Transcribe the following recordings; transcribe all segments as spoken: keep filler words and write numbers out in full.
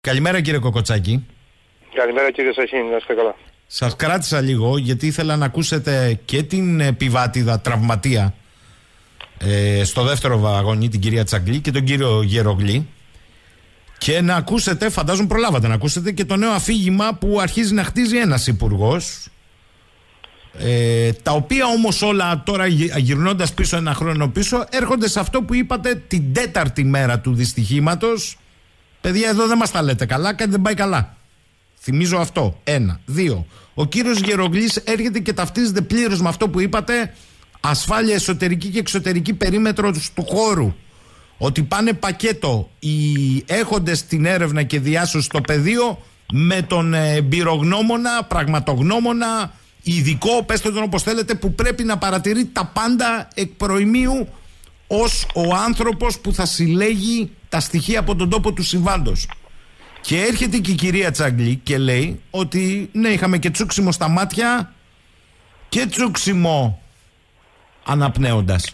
Καλημέρα κύριε Κοκοτσάκη. Καλημέρα κύριε Σαχίνη, να είστε καλά. Σας κράτησα λίγο γιατί ήθελα να ακούσετε και την επιβάτηδα τραυματία ε, στο δεύτερο βαγόνι, την κυρία Τσαγκλή και τον κύριο Γερογλή, και να ακούσετε, φαντάζομαι προλάβατε να ακούσετε, και το νέο αφήγημα που αρχίζει να χτίζει ένας υπουργός, ε, τα οποία όμως όλα τώρα γυρνώντας πίσω ένα χρόνο πίσω έρχονται σε αυτό που είπατε την τέταρτη μέρα του δυστυχήματος. Παιδιά, εδώ δεν μας τα λέτε καλά, κάτι δεν πάει καλά. Θυμίζω αυτό. Ένα. Δύο. Ο κύριος Γερογλής έρχεται και ταυτίζεται πλήρως με αυτό που είπατε, ασφάλεια εσωτερική και εξωτερική περίμετρος του χώρου. Ότι πάνε πακέτο οι έχοντες την έρευνα και διάσωση στο πεδίο με τον εμπειρογνώμονα, πραγματογνώμονα, ειδικό, πέστε τον όπως θέλετε, που πρέπει να παρατηρεί τα πάντα εκ προημίου ως ο άνθρωπος που θα συλλέγει τα στοιχεία από τον τόπο του συμβάντος. Και έρχεται και η κυρία Τσαγκλή και λέει ότι ναι, είχαμε και τσούξιμο στα μάτια και τσούξιμο αναπνέοντας.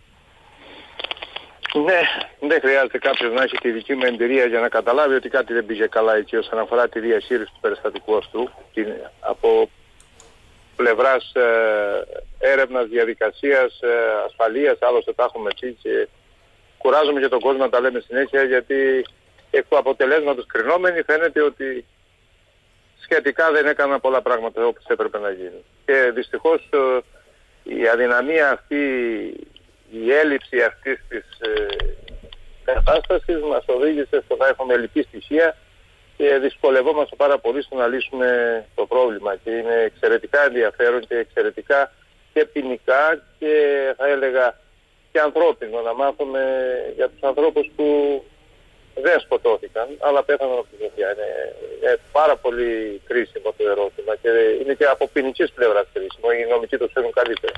Ναι, δεν χρειάζεται κάποιος να έχει τη δική μου εμπειρία για να καταλάβει ότι κάτι δεν πήγε καλά εκεί όσον αφορά τη διαχείριση του περιστατικού αυτού από πλευράς ε, έρευνας, διαδικασίας, ε, ασφαλείας, άλλωστε τα έχουμε πει και κουράζομαι για τον κόσμο να τα λέμε συνέχεια, γιατί εκ του αποτελέσματος κρινόμενοι φαίνεται ότι σχετικά δεν έκαναν πολλά πράγματα όπως έπρεπε να γίνουν. Και δυστυχώς ε, η αδυναμία αυτή, η έλλειψη αυτής της ε, κατάστασης μας οδήγησε στο να έχουμε λυπή στοιχεία και δυσκολευόμαστε πάρα πολύ στο να λύσουμε το πρόβλημα. Και είναι εξαιρετικά ενδιαφέρον και εξαιρετικά και ποινικά και θα έλεγα και ανθρώπινο να μάθουμε για τους ανθρώπους που δεν σκοτώθηκαν, αλλά πέθαναν από τη ζωδιά. Είναι, είναι πάρα πολύ κρίσιμο το ερώτημα και είναι και από ποινικής πλευράς κρίσιμο. Οι νομικοί το ξέρουν καλύτερα.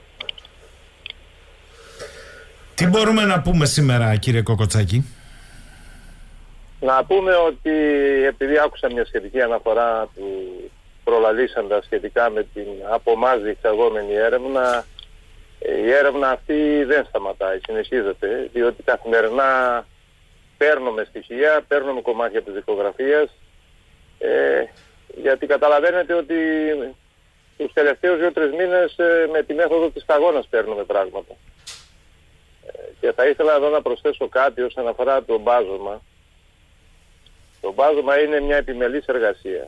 Τι μπορούμε να πούμε σήμερα, κύριε Κοκοτσάκη? Να πούμε ότι επειδή άκουσα μια σχετική αναφορά του προλαλήσαντα σχετικά με την από εμάς διεξαγόμενη έρευνα, η έρευνα αυτή δεν σταματάει, συνεχίζεται, διότι καθημερινά παίρνουμε στοιχεία, παίρνουμε κομμάτια της δικογραφίας, ε, γιατί καταλαβαίνετε ότι τους τελευταίους δύο-τρεις μήνες ε, με τη μέθοδο της σταγόνας παίρνουμε πράγματα. Ε, και θα ήθελα εδώ να προσθέσω κάτι όσον αφορά το μπάζωμα. Το μπάζωμα είναι μια επιμελής εργασία.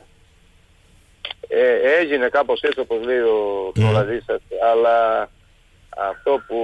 Ε, έγινε κάπως έτσι όπως λέει ο προλαλής σας, αλλά αυτό που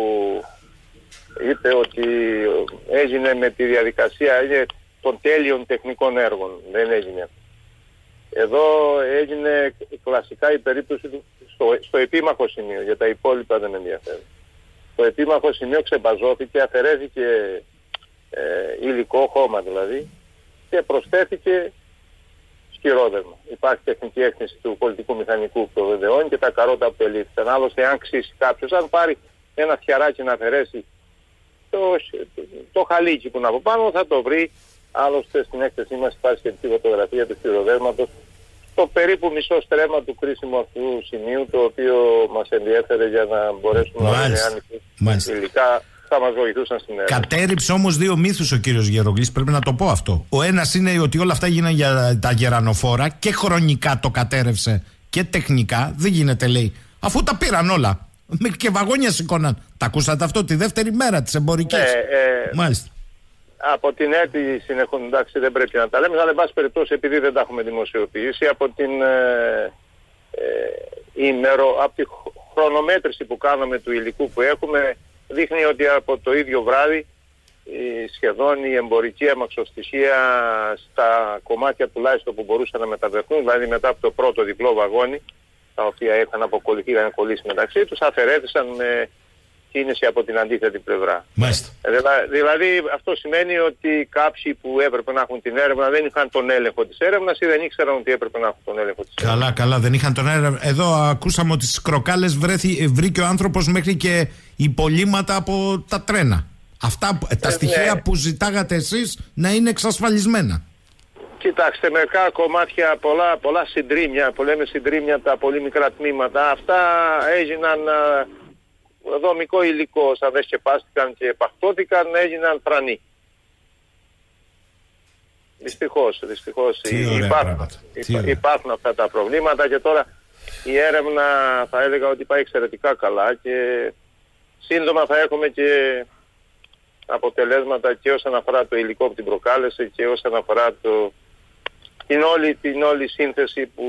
είπε ότι έγινε με τη διαδικασία είναι των τέλειων τεχνικών έργων. Δεν έγινε. Εδώ έγινε κλασικά η περίπτωση του στο, στο επίμαχο σημείο, για τα υπόλοιπα δεν με ενδιαφέρει. Το επίμαχο σημείο ξεμπαζώθηκε, αφαιρέθηκε ε, υλικό, χώμα δηλαδή, και προσθέθηκε σκυρόδερμα. Υπάρχει τεχνική έκθεση του πολιτικού μηχανικού που το βεβαιώνει και τα καρότα που ελήφθησαν. Άλλωστε, αν ξύσει κάποιος, αν πάρει ένα φτιαράκι να αφαιρέσει το, το, το χαλίκι που είναι από πάνω, θα το βρει. Άλλωστε, στην έκθεσή μας υπάρχει σχετική φωτογραφία του σκυροδέρματος στο περίπου μισό στρέμμα του κρίσιμου αυτού σημείου, το οποίο μας ενδιέφερε για να μπορέσουμε Μάλιστα. να δούμε αν υλικά θα μας βοηθούσαν στην έρευνα. Κατέριψε όμως δύο μύθους ο κύριος Γερογλής, πρέπει να το πω αυτό. Ο ένας είναι ότι όλα αυτά γίνανε για τα γερανοφόρα και χρονικά το κατέρευσε και τεχνικά. Δεν γίνεται, λέει, αφού τα πήραν όλα. Μέχρι και βαγόνια σηκώναν. Τα ακούσατε αυτό τη δεύτερη μέρα της εμπορικής? Ε, ε, Μάλιστα. Από την έτη συνεχών, εντάξει, δεν πρέπει να τα λέμε, αλλά εν πάση περιπτώσει, επειδή δεν τα έχουμε δημοσιοποιήσει, από την ε, ε, ημερο, από τη χρονομέτρηση που κάναμε του υλικού που έχουμε, δείχνει ότι από το ίδιο βράδυ η, σχεδόν η εμπορική αμαξοστοιχεία στα κομμάτια τουλάχιστον που μπορούσαν να μεταβερθούν, δηλαδή μετά από το πρώτο διπλό βαγόνι, τα οποία είχαν αποκολληθεί, είχαν κολλήσει μεταξύ τους, αφαιρέθησαν με κίνηση από την αντίθετη πλευρά. Μάλιστα. Δηλα, δηλαδή αυτό σημαίνει ότι κάποιοι που έπρεπε να έχουν την έρευνα δεν είχαν τον έλεγχο της έρευνας ή δεν ήξεραν ότι έπρεπε να έχουν τον έλεγχο της έρευνας. Καλά, καλά, δεν είχαν τον έλεγχο. Εδώ ακούσαμε ότι στις Κροκάλες βρέθη, βρήκε ο άνθρωπος μέχρι και υπολείμματα από τα τρένα. Αυτά, τα ε, στοιχεία ναι. που ζητάγατε εσείς να είναι εξασφαλισμένα. Κοιτάξτε, μερικά κομμάτια, πολλά, πολλά συντρίμια, που λέμε συντρίμια, τα πολύ μικρά τμήματα, αυτά έγιναν δομικό υλικό, σαν δεν σκεπάστηκαν και επαχτώθηκαν, έγιναν τρανοί. Δυστυχώς, δυστυχώς υπάρχουν, υπά, υπάρχουν αυτά τα προβλήματα και τώρα η έρευνα θα έλεγα ότι πάει εξαιρετικά καλά και σύντομα θα έχουμε και αποτελέσματα και όσον αφορά το υλικό που την προκάλεσε και όσον αφορά το, την, όλη, την όλη σύνθεση που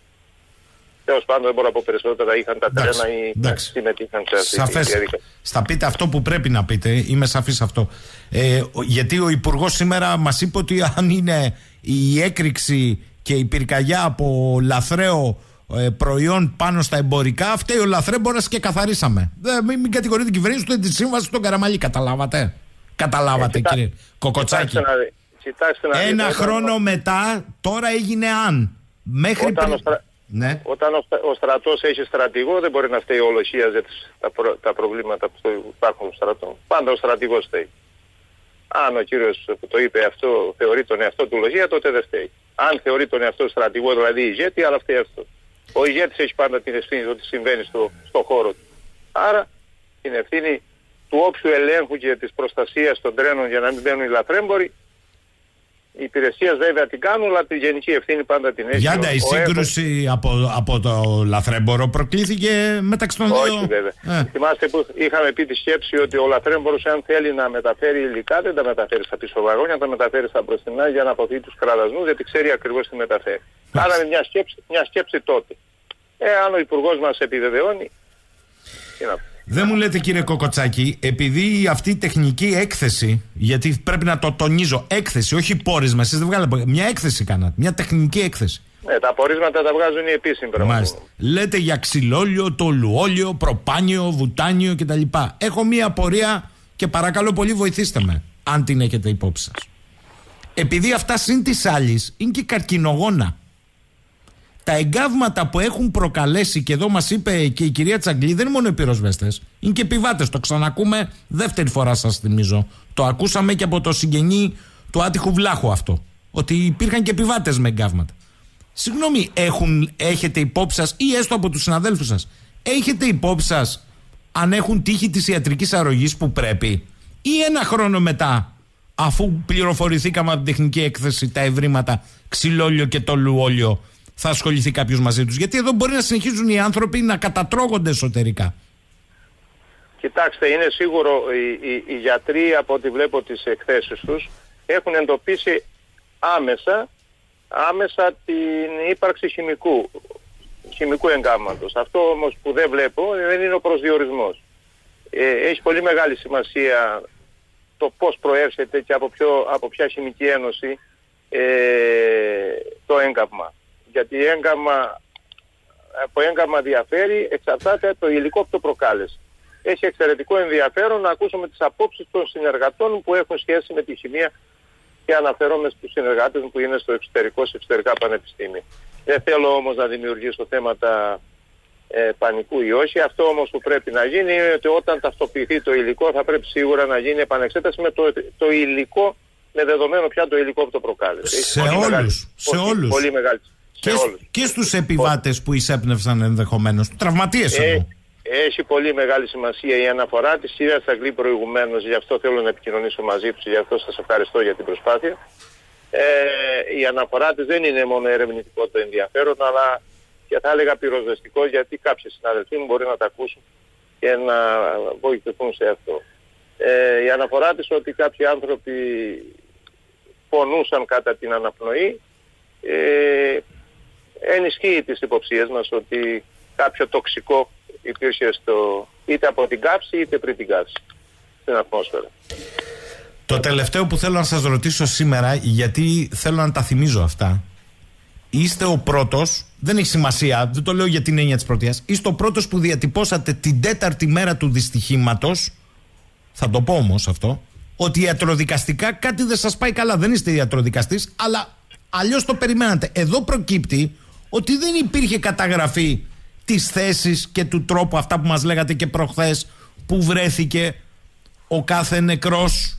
τέλος πάντων δεν μπορώ να πω περισσότερα, είχαν τα τρένα ή συμμετείχαν σε αυτή τη διαδικασία. Θα πείτε αυτό που πρέπει να πείτε, είμαι σαφής αυτό. Ε, γιατί ο Υπουργός σήμερα μας είπε ότι αν είναι η έκρηξη και η πυρκαγιά από λαθρέο ε, προϊόν πάνω στα εμπορικά, φταίει ο λαθρέμπορας και καθαρίσαμε. Δεν, μην, μην κατηγορείτε την κυβέρνηση του τη σύμβαση στον Καραμαλή, καταλάβατε. Καταλάβατε, ε, κοιτά, κύριε Κοκοτσάκη. Κοιτάξτε να, κοιτάξτε να, Ένα κοιτάξτε, χρόνο όταν... μετά, τώρα έγινε αν. Μέχρι όταν πριν... ο, στρα... ναι. όταν ο, ο στρατός έχει στρατηγό, δεν μπορεί να φταίει ο Ολοσίας για τα, προ... τα προβλήματα που υπάρχουν στο στρατό. Πάντα ο στρατηγός φταίει. Αν ο κύριος που το είπε αυτό θεωρεί τον εαυτό του Λογία, τότε δεν φταίει. Αν θεωρεί τον εαυτό στρατηγό, δηλαδή ηγέτη, αλλά φταίει αυτό. Ο ηγέτης έχει πάντα την ευθύνη ότι συμβαίνει στο, στο χώρο του. Άρα την ευθύνη του όποιου ελέγχου και της προστασίας των τρένων για να μην μπαίνουν οι λαθρέμποροι, οι υπηρεσίες βέβαια την κάνουν, αλλά τη γενική ευθύνη πάντα την έχει. Γιάντα, η σύγκρουση έχω... από, από το λαθρέμπορο προκλήθηκε μεταξύ των δύο. Όχι βέβαια. Ε. Θυμάστε που είχαμε πει τη σκέψη ότι ο λαθρέμπορος, αν θέλει να μεταφέρει υλικά, δεν τα μεταφέρει στα πίσω βαγόνια, τα μεταφέρει στα μπροστινά για να αποφύγει τους κραδασμούς, γιατί ξέρει ακριβώς τι μεταφέρει. Κάναμε μια σκέψη, μια σκέψη τότε. Ε, αν ο Υπουργός μας επιβεβαιώνει, τι να πω. Δεν μου λέτε, κύριε Κοκοτσάκη, επειδή αυτή η τεχνική έκθεση, γιατί πρέπει να το τονίζω, έκθεση, όχι πόρισμα, εσείς δεν βγάλετε, μια έκθεση κάνατε, μια τεχνική έκθεση. Ναι, τα πορίσματα τα βγάζουν οι επίσημοι πράγματα. Μάλιστα. Λέτε για ξυλόλιο, τολουόλιο, προπάνιο, βουτάνιο κτλ. Έχω μια απορία και παρακαλώ πολύ βοηθήστε με, αν την έχετε υπόψη σας. Επειδή αυτά συν της άλλης είναι και καρκινογόνα. Τα εγκάβματα που έχουν προκαλέσει, και εδώ μας είπε και η κυρία Τσαγκλή, δεν είναι μόνο οι πυροσβέστες, είναι και επιβάτες. Το ξανακούμε δεύτερη φορά, σας θυμίζω. Το ακούσαμε και από το συγγενή του άτυχου Βλάχου αυτό. Ότι υπήρχαν και επιβάτες με εγκάβματα. Συγγνώμη, έχουν, έχετε υπόψη σας, ή έστω από τους συναδέλφους σας, έχετε υπόψη σας αν έχουν τύχει της ιατρικής αρρωγής που πρέπει, ή ένα χρόνο μετά, αφού πληροφορηθήκαμε από την τεχνική έκθεση τα ευρήματα ξυλόλιο και τολουόλιο, θα ασχοληθεί κάποιος μαζί τους? Γιατί εδώ μπορεί να συνεχίζουν οι άνθρωποι να κατατρώγονται εσωτερικά. Κοιτάξτε, είναι σίγουρο οι, οι, οι γιατροί, από ό,τι βλέπω τις εκθέσεις τους, έχουν εντοπίσει άμεσα, άμεσα την ύπαρξη χημικού, χημικού εγκάμματος. Αυτό όμως που δεν βλέπω δεν είναι ο προσδιορισμός. Ε, έχει πολύ μεγάλη σημασία το πώς προέρχεται και από, ποιο, από ποια χημική ένωση ε, το έγκαμα. Γιατί έγκαμα, από έγκαμα διαφέρει, εξαρτάται από το υλικό που το προκάλεσε. Έχει εξαιρετικό ενδιαφέρον να ακούσουμε τις απόψεις των συνεργατών που έχουν σχέση με τη χημεία και αναφέρομαι στους συνεργάτες μου που είναι στο εξωτερικό, σε εξωτερικά πανεπιστήμια. Δεν θέλω όμως να δημιουργήσω θέματα ε, πανικού ή όχι. Αυτό όμως που πρέπει να γίνει είναι ότι όταν ταυτοποιηθεί το υλικό θα πρέπει σίγουρα να γίνει επανεξέταση με το, το υλικό, με δεδομένο πια το υλικό που το προκάλεσε. Σε όλους, μεγάλη, σε πολύ, όλους. Πολύ μεγάλη. Και, και στους επιβάτες που εισέπνευσαν ενδεχομένως, τραυματίες ε, εδώ. Έχει πολύ μεγάλη σημασία η αναφορά της κυρίας Τσαγκλή προηγουμένως, γι' αυτό θέλω να επικοινωνήσω μαζί τους, γι' αυτό σας ευχαριστώ για την προσπάθεια. Ε, η αναφορά της δεν είναι μόνο ερευνητικό το ενδιαφέρον, αλλά και θα έλεγα πυροσβεστικό, γιατί κάποιοι συναδελφοί μου μπορεί να τα ακούσουν και να βοηθηθούν σε αυτό. Ε, η αναφορά της ότι κάποιοι άνθρωποι πονούσαν κατά την αναπνοή, ε, ενισχύει τις υποψίες μας ότι κάποιο τοξικό υπήρχε στο, είτε από την κάψη είτε πριν την κάψη στην ατμόσφαιρα. Το τελευταίο που θέλω να σας ρωτήσω σήμερα, γιατί θέλω να τα θυμίζω αυτά, είστε ο πρώτος, δεν έχει σημασία, δεν το λέω για την έννοια της πρωτείας, είστε ο πρώτος που διατυπώσατε την τέταρτη μέρα του δυστυχήματος, θα το πω όμως αυτό, ότι ιατροδικαστικά κάτι δεν σας πάει καλά. Δεν είστε ιατροδικαστής, αλλά αλλιώς το περιμένατε. Εδώ προκύπτει ότι δεν υπήρχε καταγραφή της θέσης και του τρόπου, αυτά που μας λέγατε και προχθές, που βρέθηκε ο κάθε νεκρός.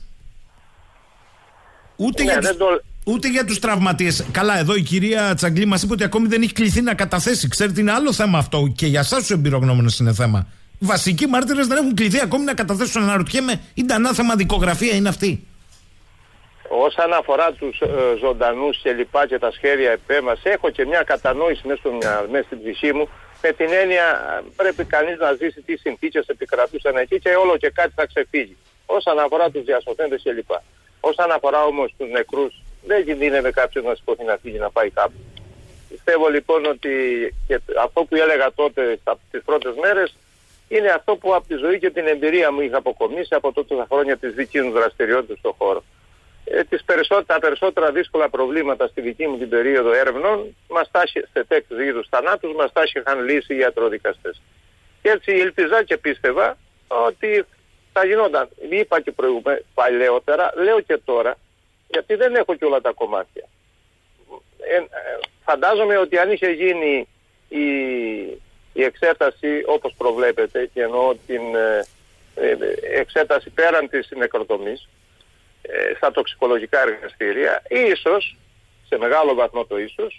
Ούτε, ναι, για, τους, το... ούτε για τους τραυματίες. Καλά, εδώ η κυρία Τσαγκλή μας είπε ότι ακόμη δεν έχει κληθεί να καταθέσει. Ξέρετε, είναι άλλο θέμα αυτό, και για εσάς τους εμπειρογνώμονες είναι θέμα. Οι βασικοί μάρτυρες δεν έχουν κληθεί ακόμη να καταθέσουν. Αναρωτιέμαι, είναι ανάθεμα δικογραφία είναι αυτή? όσον αφορά τους ε, ζωντανούς και λοιπά και τα σχέδια επέμβαση, έχω και μια κατανόηση μέσα, στο, μέσα στην ψυχή μου, με την έννοια πρέπει κανείς να ζήσει τι συνθήκες επικρατούσαν εκεί και όλο και κάτι θα ξεφύγει. Όσον αφορά τους διασωθέντες και λοιπά. Όσον αφορά όμως τους νεκρούς, δεν κινδύνευε κάποιος να σηκωθεί να φύγει να πάει κάπου. Πιστεύω λοιπόν ότι και αυτό που έλεγα τότε τις πρώτες μέρες είναι αυτό που από τη ζωή και την εμπειρία μου είχα αποκομίσει από τότε τα χρόνια της δικής μου δραστηριότητας στον χώρο. Ε, τις περισσότερα, τα περισσότερα δύσκολα προβλήματα στη δική μου την περίοδο έρευνων μας τάχει, σε τέτοιους είδους θανάτους μας τα είχαν λύσει οι ιατροδικαστές. Και έτσι ελπίζα και πίστευα ότι θα γινόταν. Είπα και προηγουμένως, παλαιότερα, λέω και τώρα, γιατί δεν έχω και όλα τα κομμάτια. Ε, ε, φαντάζομαι ότι αν είχε γίνει η, η εξέταση όπως προβλέπετε, και εννοώ την ε, ε, εξέταση πέραν της νεκροτομής, ε, στα τοξικολογικά εργαστήρια, ίσως, σε μεγάλο βαθμό το ίσως,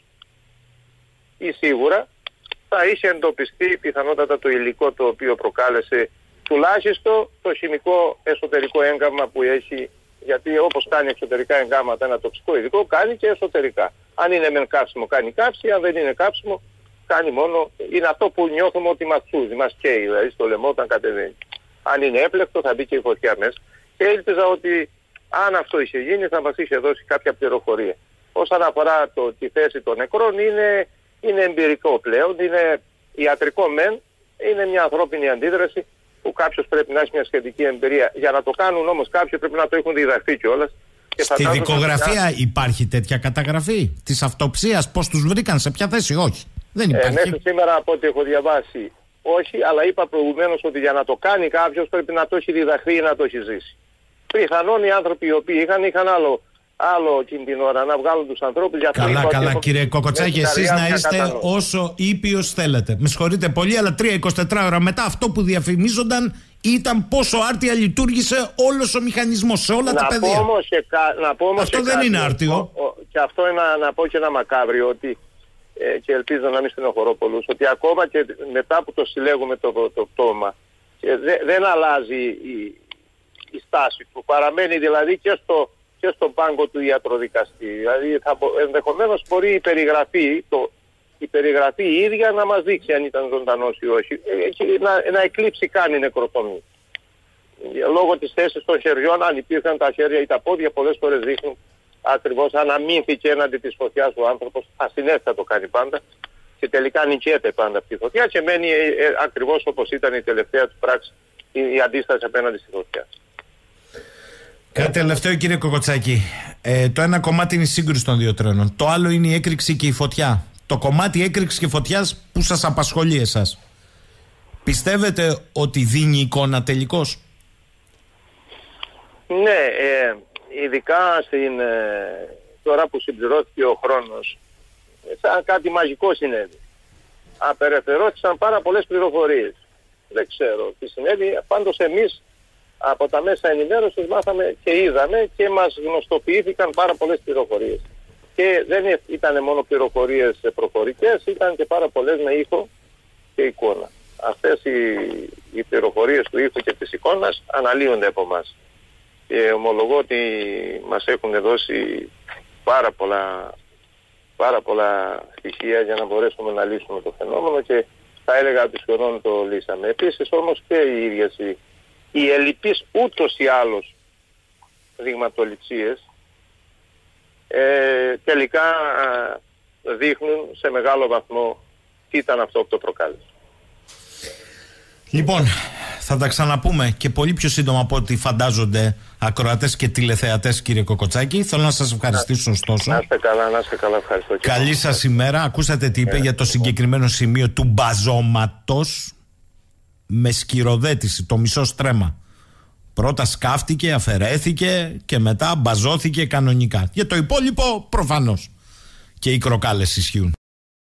ή σίγουρα, θα είχε εντοπιστεί πιθανότατα το υλικό το οποίο προκάλεσε τουλάχιστον το χημικό εσωτερικό έγκαμα που έχει, γιατί όπως κάνει εξωτερικά εγκάματα ένα τοξικό υλικό, κάνει και εσωτερικά. Αν είναι μεν κάψιμο, κάνει κάψη, αν δεν είναι κάψιμο, κάνει μόνο, είναι αυτό που νιώθουμε ότι μας τσούζει, μας καίει, δηλαδή στο λαιμό όταν κατεβαίνει. Αν είναι έπλεκτο θα μπει και η φωτιά μέσα. Και έλπιζα ότι αν αυτό είχε γίνει θα μας είχε δώσει κάποια πληροφορία. Όσον αφορά το, τη θέση των νεκρών, είναι, είναι εμπειρικό πλέον, είναι ιατρικό μεν, είναι μια ανθρώπινη αντίδραση που κάποιος πρέπει να έχει μια σχετική εμπειρία. Για να το κάνουν όμως κάποιοι πρέπει να το έχουν διδαχθεί κιόλας. Στη δικογραφία να... υπάρχει τέτοια καταγραφή της αυτοψίας, πώς τους βρήκαν, σε ποια θέση? Όχι. Δεν υπάρχει. Ε, μέχρι σήμερα από ό,τι έχω διαβάσει όχι, αλλά είπα προηγουμένως ότι για να το κάνει κάποιος πρέπει να το έχει διδαχθεί ή να το έχει ζήσει. Πιθανόν οι άνθρωποι οι οποίοι είχαν, είχαν άλλο, άλλο εκείνη την ώρα να βγάλουν τους ανθρώπους. Για καλά, καλά κύριε Κοκοτσάκη, εσείς να είστε κατανό. όσο ήπιος θέλετε. Με συγχωρείτε πολύ, αλλά τρία είκοσι τέσσερις ώρα μετά αυτό που διαφημίζονταν ήταν πόσο άρτια λειτουργήσε όλος ο μηχανισμός σε όλα να τα πεδία. Όμως και, να πω όμως αυτό και δεν κάτι, είναι άρτιο. Ο, ο, και αυτό είναι να, να πω και ένα μακάβριο, ότι ε, και ελπίζω να μην στενοχωρώ πολλούς, ότι ακόμα και μετά που το συλλέγουμε το, το, το πτώμα, δε, δεν αλλάζει η, η στάση του. Παραμένει δηλαδή και, στο, και στον πάγκο του ιατροδικαστή. Δηλαδή θα, ενδεχομένως μπορεί η περιγραφή, το, η περιγραφή η ίδια να μας δείξει αν ήταν ζωντανός ή όχι, ε, να, να εκλείψει καν η νεκροτομή. Λόγω της θέσης των χεριών, αν υπήρχαν τα χέρια ή τα πόδια, πολλές φορές δείχνουν ακριβώς αν αμήνθηκε έναντι της φωτιάς ο άνθρωπος, ασυναίσθητα το κάνει πάντα και τελικά νικιέται πάντα από τη φωτιά και μένει ε, ε, ακριβώς όπως ήταν η τελευταία του πράξη η, η αντίσταση απέναντι στη φωτιά. Κάτι τελευταίο κύριε Κοκοτσάκη. Ε, το ένα κομμάτι είναι η σύγκρουση των δύο τρένων. Το άλλο είναι η έκρηξη και η φωτιά. Το κομμάτι έκρηξης και φωτιάς που σας απασχολεί εσάς, πιστεύετε ότι δίνει εικόνα τελικώς? Ναι, ε, ειδικά στην, ε, τώρα που συμπληρώθηκε ο χρόνος, σαν κάτι μαγικό συνέβη. Απελευθερώθησαν πάρα πολλές πληροφορίες. Δεν ξέρω τι συνέβη, πάντως εμείς από τα μέσα ενημέρωσης μάθαμε και είδαμε και μας γνωστοποιήθηκαν πάρα πολλές πληροφορίες. Και δεν ήταν μόνο πληροφορίες προφορικές, ήταν και πάρα πολλές με ήχο και εικόνα. Αυτές οι, οι πληροφορίες του ήχου και της εικόνας αναλύονται από εμάς. Και ομολογώ ότι μας έχουν δώσει πάρα πολλά, πάρα πολλά στοιχεία για να μπορέσουμε να λύσουμε το φαινόμενο και θα έλεγα ότι σχεδόν το λύσαμε. Επίσης όμως και οι ίδιες οι, οι ελλειπείς ούτως ή άλλως δειγματοληψίες ε, τελικά α, δείχνουν σε μεγάλο βαθμό τι ήταν αυτό που το προκάλεσε. Λοιπόν, θα τα ξαναπούμε και πολύ πιο σύντομα από ό,τι φαντάζονται ακροατές και τηλεθεατές, κύριε Κοκοτσάκη. Θέλω να σας ευχαριστήσω ωστόσο. Να είστε καλά, να είστε καλά, ευχαριστώ. Καλή σας ημέρα. Ακούσατε τι είπε yeah, για το συγκεκριμένο σημείο του μπαζώματος με σκυροδέτηση, το μισό στρέμμα. Πρώτα σκάφτηκε, αφαιρέθηκε και μετά μπαζώθηκε κανονικά. Για το υπόλοιπο προφανώς και οι κροκάλες ισχύουν.